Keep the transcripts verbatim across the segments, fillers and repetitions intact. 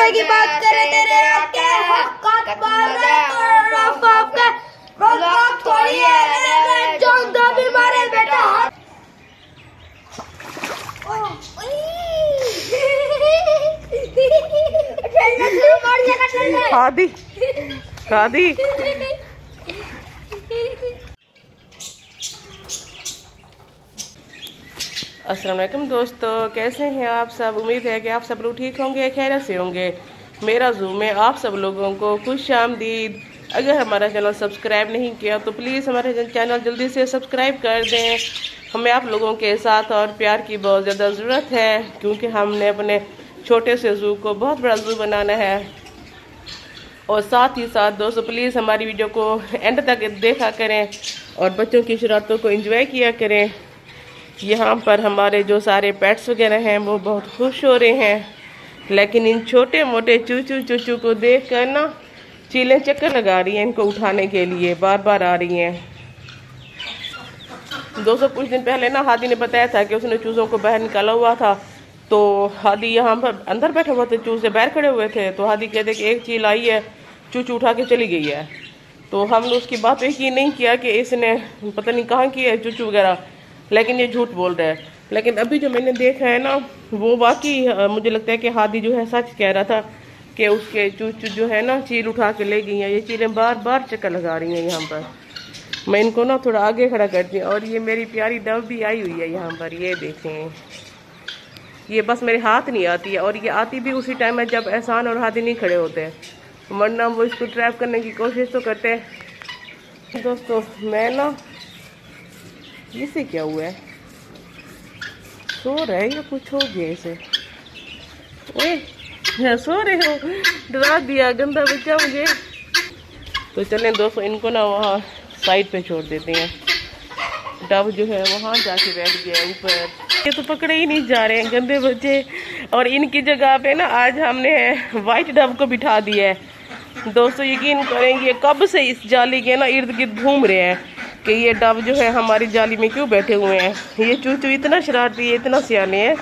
रुपए की बात करें तेरे आके हक़ मार रहे तो आपका रोक थोड़ी है जोंदा भी मारे बेटा। खादी खादी अस्सलाम वालेकुम दोस्तों, कैसे हैं आप सब। उम्मीद है कि आप सब लोग ठीक होंगे, खैरियत से होंगे। मेरा ज़ूम में आप सब लोगों को खुश आमदीद। अगर हमारा चैनल सब्सक्राइब नहीं किया तो प्लीज़ हमारे चैनल जल्दी से सब्सक्राइब कर दें। हमें आप लोगों के साथ और प्यार की बहुत ज़्यादा ज़रूरत है, क्योंकि हमने अपने छोटे से ज़ू को बहुत बड़ा ज़ू बनाना है। और साथ ही साथ दोस्तों प्लीज़ हमारी वीडियो को एंड तक देखा करें और बच्चों की शरारतों को एंजॉय किया करें। यहाँ पर हमारे जो सारे पेट्स वगैरह हैं वो बहुत खुश हो रहे हैं, लेकिन इन छोटे मोटे चूचू चूचू को देख कर ना चीलें चक्कर लगा रही हैं, इनको उठाने के लिए बार बार आ रही हैं। दोस्तों कुछ दिन पहले ना हादी ने बताया था कि उसने चूज़ों को बाहर निकाला हुआ था, तो हादी यहाँ पर अंदर बैठा हुआ था, चूज़े बाहर खड़े हुए थे। तो हादी कहते कि एक चील आई है चूचू उठा के चली गई है। तो हमने उसकी बात यकीन नहीं किया कि इसने पता नहीं कहाँ की है चूचू वगैरह, लेकिन ये झूठ बोल रहा है। लेकिन अभी जो मैंने देखा है ना वो वाकई मुझे लगता है कि हादी जो है सच कह रहा था कि उसके चूचू जो है ना चील उठा के ले गई हैं। ये चीलें बार बार चक्कर लगा रही हैं यहाँ पर। मैं इनको ना थोड़ा आगे खड़ा करती हूँ। और ये मेरी प्यारी डव भी आई हुई है यहाँ पर, ये देखें। ये बस मेरे हाथ नहीं आती है, और ये आती भी उसी टाइम है जब एहसान और हादी नहीं खड़े होते, वरना वो इसको ट्रैप करने की कोशिश तो करते हैं। दोस्तों मैं ना इसे क्या हुआ है, सो रहा है या कुछ हो गया इसे। ओए सो रहे हो, डरा दिया गंदा बच्चा मुझे। तो चलें दोस्तों इनको ना वहाँ साइड पे छोड़ देते हैं। डव जो है वहाँ जाके बैठ गया ऊपर। ये तो पकड़े ही नहीं जा रहे हैं गंदे बच्चे। और इनकी जगह पे ना आज हमने वाइट डव को बिठा दिया है। दोस्तों यकीन करेंगे कब से इस जाली के ना इर्द गिर्द घूम रहे हैं कि ये डव जो है हमारी जाली में क्यों बैठे हुए हैं। ये चूचू इतना शरारती है, इतना सियाने हैं।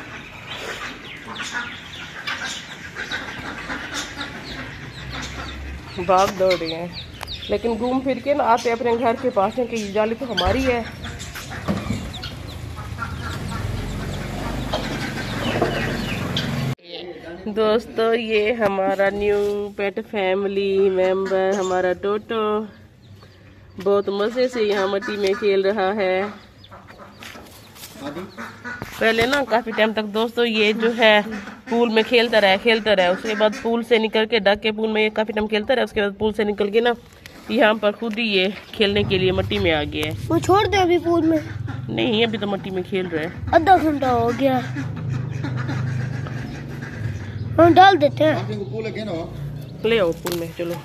भाग दौड़ रहे हैं, लेकिन घूम फिर के ना आते अपने घर के पास हैं कि ये जाली तो हमारी है। दोस्तों ये हमारा न्यू पेट फैमिली मेंबर हमारा टोटो बहुत मज़े से यहाँ मिट्टी में खेल रहा है। पहले ना काफ़ी टाइम तक दोस्तों ये जो है पूल में खेलता रहा खेलता रहा उसके बाद पूल से निकल के डक के पूल में ये काफ़ी टाइम खेलता रहा। उसके बाद पूल से निकल के ना यहाँ पर खुद ही ये खेलने के लिए मिट्टी में आ गया है। वो छोड़ दे अभी पूल में? नहीं अभी तो मिट्टी में खेल रहा है। आधा घंटा हो गया, हम डाल देते हैं। ले आओ पूल में, चलो।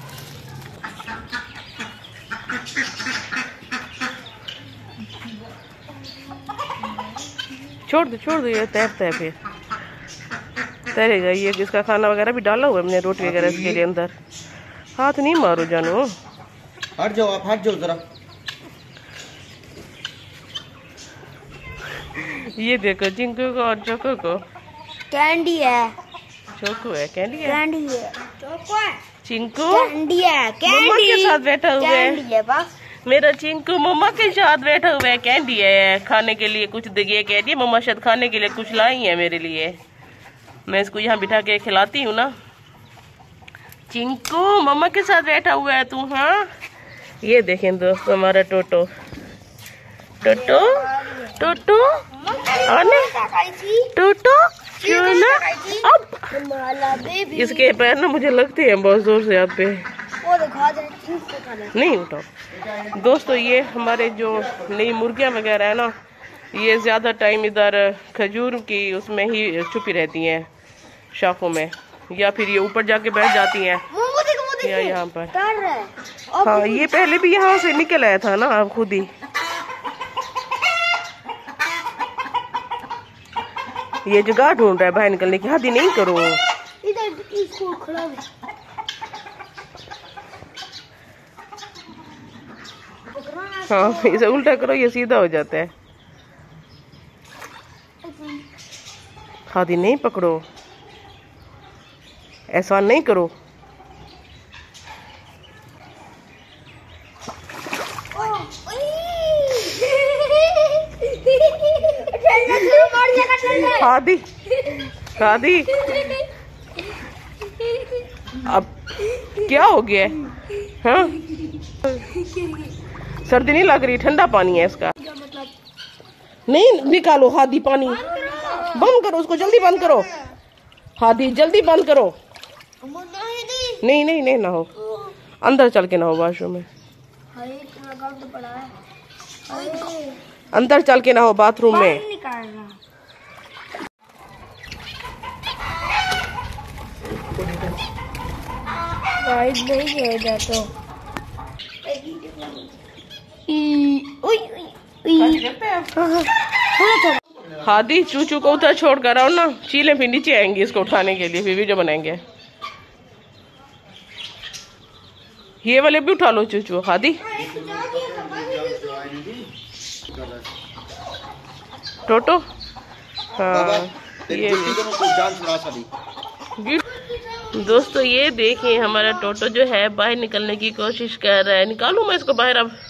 छोड़ दो छोड़ दो, ये तैरता है फिर तैरेगा। ये इसका खाना वगैरह भी डाला हुआ है मैंने, रोटी वगैरह इसके लिए अंदर। हाथ नहीं मारो जानू, हट जाओ आप, हट जाओ जरा। ये देखो चिंकू को और चोको को। कैंडी है, चोको है, कैंडी है, कैंडी है, चोको है, चिंकू कैंडी है, कैंडी मम्मा के साथ बैठा हुआ है। कैंडी है बस। मेरा चिंकू मम्मा के साथ बैठा हुआ है। कैंडी है खाने के लिए कुछ दिए, कैंडी मम्मा शायद खाने के लिए कुछ लाई है मेरे लिए। मैं इसको यहाँ बिठा के खिलाती हूँ ना। चिंकू मम्मा के साथ बैठा हुआ है तू। हाँ ये देखें दोस्तों हमारा टोटो टोटो टोटो आने टोटो क्यों ना। अब इसके पैर ना मुझे लगते हैं बहुत जोर से आप पे। नहीं उठाओ दोस्तों। ये हमारे जो नई मुर्गियाँ वगैरह है ना, ये ज़्यादा टाइम इधर खजूर की उसमें ही छुपी रहती हैं शाखों में, या फिर ये ऊपर जाके बैठ जाती हैं या यहाँ पर। हाँ ये पहले भी यहाँ से निकल आया था ना, आप खुद ही। ये जगह ढूंढ रहा है बाहर निकलने की। हादी नहीं करो, हाँ इसे उल्टा करो, ये सीधा हो जाता है। हादी नहीं पकड़ो। ऐसा नहीं करो। हादी हादी अब क्या हो गया है? हाँ सर्दी नहीं लग रही, ठंडा पानी है इसका। नहीं निकालो हादी पानी, बंद करो उसको, जल्दी बंद करो हादी, जल्दी बंद करो। नहीं नहीं नहीं ना हो, अंदर चल के ना हो वॉशरूम में, अंदर चल के ना हो बाथरूम में। नहीं है तो हादी चूचू को उधर छोड़ कर आओ ना, चीले भी नीचे आएंगी इसको उठाने के लिए, फिर वीडियो बनाएंगे। ये वाले भी उठा लो चूचू। हादी टोटो हाँ ये दोस्तों ये देखिए हमारा टोटो जो है बाहर निकलने की कोशिश कर रहा है। निकालूं मैं इसको बाहर अब।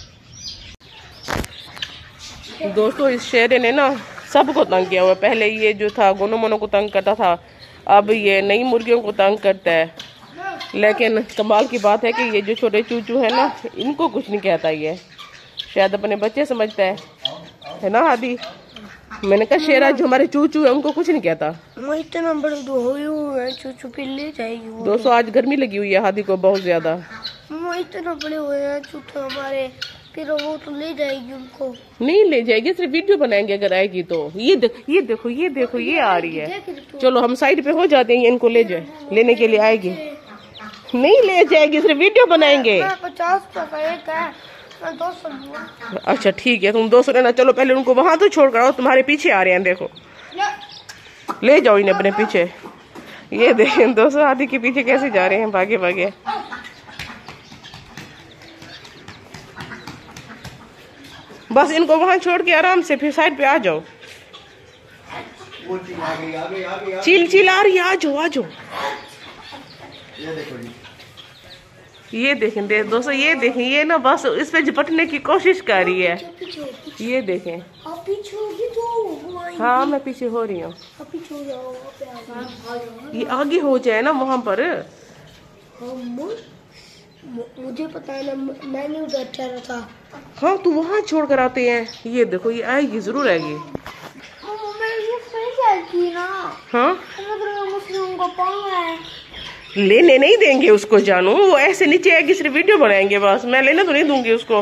दोस्तों इस शेरे ने ना सबको तंग किया हुआ। पहले ये जो था गोनो मोनो को तंग करता था, अब ये नई मुर्गियों को तंग करता है। लेकिन कमाल की बात है कि ये जो छोटे चूचू है ना, इनको कुछ नहीं कहता, ये शायद अपने बच्चे समझता है, है ना हादी? मैंने कहा शेरा जो हमारे चूचू है उनको कुछ नहीं कहता। इतना बड़ा हुए चूचू फिर ले जाएगी। दोस्तों आज गर्मी लगी हुई है हादी को बहुत ज्यादा। इतना बड़े हुए हैं चूचू हमारे, फिर वो तो ले जाएगी उनको। नहीं ले जाएगी, सिर्फ वीडियो बनाएंगे अगर आएगी तो। ये देखो ये देखो ये देखो ये आ रही है। चलो हम साइड पे हो जाते हैं, इनको ले जाए, लेने के लिए आएगी। नहीं ले जाएगी, सिर्फ वीडियो बनाएंगे। पचास टका एक है, दो सौ। अच्छा ठीक है तुम दो सौ लेना। चलो पहले उनको वहां तो छोड़ कर आओ, तुम्हारे पीछे आ रहे हैं देखो, ले जाओ इन्हें अपने पीछे। ये देखें दोस्तों हादी के पीछे कैसे जा रहे हैं, भागे भागे। बस इनको वहां छोड़ के आराम से फिर साइड पे आ जाओ। चील चील आ रही है, आ जाओ आ जाओ। ये देखें दे दोस्तों, ये देखें ये ना बस इस पे झपटने की कोशिश कर रही है। ये देखें हाँ मैं पीछे हो रही हूँ, ये आगे हो जाए ना वहां पर। मुझे पता है ना, मैंने उधर ठहरा था। हाँ तू वहाँ छोड़ कर आते हैं। ये देखो ये आएगी, जरूर आएगी। हाँ लेने नहीं देंगे उसको जानू, वो ऐसे नीचे आएगी, सिर्फ वीडियो बनाएंगे बस। मैं लेने तो नहीं दूंगी उसको।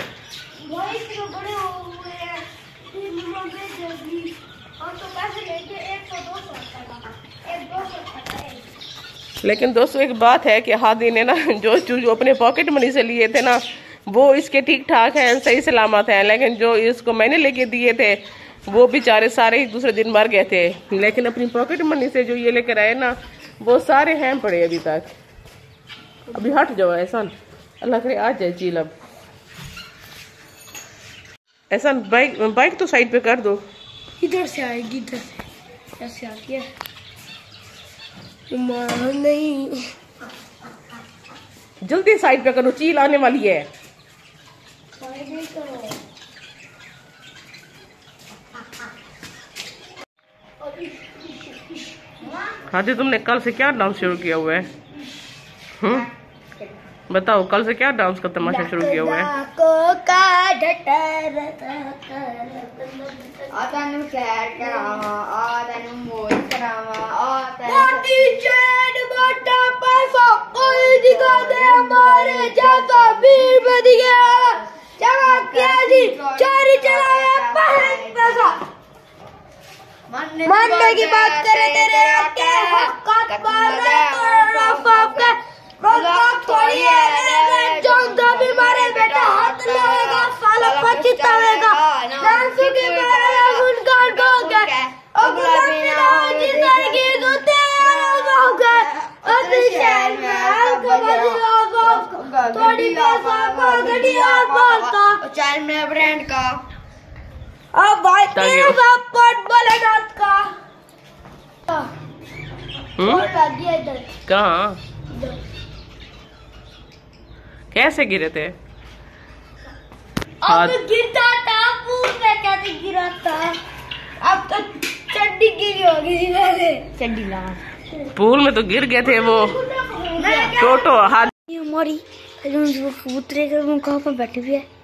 लेकिन दोस्तों एक बात है कि हादी ने ना जो चूजू अपने पॉकेट मनी से लिए थे ना, वो इसके ठीक ठाक हैं, सही सलामत हैं। लेकिन जो इसको मैंने लेके दिए थे वो बेचारे सारे ही दूसरे दिन मर गए थे। लेकिन अपनी पॉकेट मनी से जो ये लेकर आए ना, वो सारे हैं पड़े अभी तक। अभी हट जाओ एहसान, अल्लाह करे आ जाए चील। अब एहसान बाइक बाइक तो साइड पे कर दो। इधर से आएगी, इधर से ऐसे आती है। नहीं जल्दी साइड पे करो, चील आने वाली है। हादी तुमने कल से क्या डांस शुरू किया हुआ है? हम्म बताओ कल से क्या डांस का तमाशा शुरू किया हुआ है? मानने की बात करे तेरे आके हक़ मारे थोड़ी है जो भी मारे बेटा हाथ लगेगा साला पछतावेगा। डांसू की मेरा गुनगान गाओगे और गुलाबी ना हो जिंदगी तो तेरा गाओगे। अभी शहर में आपको बदलाव थोड़ी पैसा का गड़ी और बोलता चार में ब्रांड का। अब भाई तेरा बाप पट बोले नाथ का। हम्म? और लग गया इधर कहाँ? इधर। कैसे गिरे थे? अब हाथ- गिरता था पूल में, कैसे गिरा था? अब तो चड्डी गिरी होगी जिन्होंने चड्डी लगा। पूल में तो गिर गए थे वो टोटो। हाथ ये हमारी कबूतरे कहाँ पर बैठे हुए है?